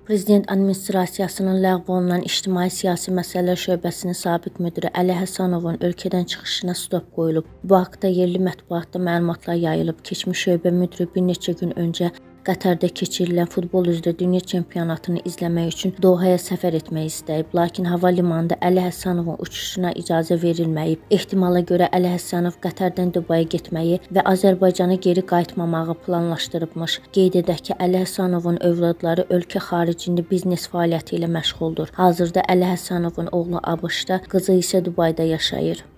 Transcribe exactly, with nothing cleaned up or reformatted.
Prezident Administrasiyasının ləğv olunan İctimai-Siyasi Məsələlər Şöbəsinin sabiq müdiri Əli Həsənovun ölkədən çıxışına stop qoyulub. Bu haqda yerli mətbuatda məlumatlar yayılıb. Keçmiş şöbə müdiri bir neçə gün öncə Qətərdə keçirilən futbol üzrə dünya çempionatını izləmək üçün Dohaya səfər etmək istəyib. Lakin hava limanında Əli Həsənovun uçuşuna icazə verilməyib. Ehtimala görə Əli Həsənov Qətərdən Dubaya getməyi və Azərbaycana geri qayıtmamağı planlaşdırıbmış. Qeyd edək ki, Əli Həsənovun övladları ölkə xaricində biznes fəaliyyəti ilə məşğuldur. Hazırda Əli Həsənovun oğlu ABŞ-da, qızı isə Dubayda yaşayır.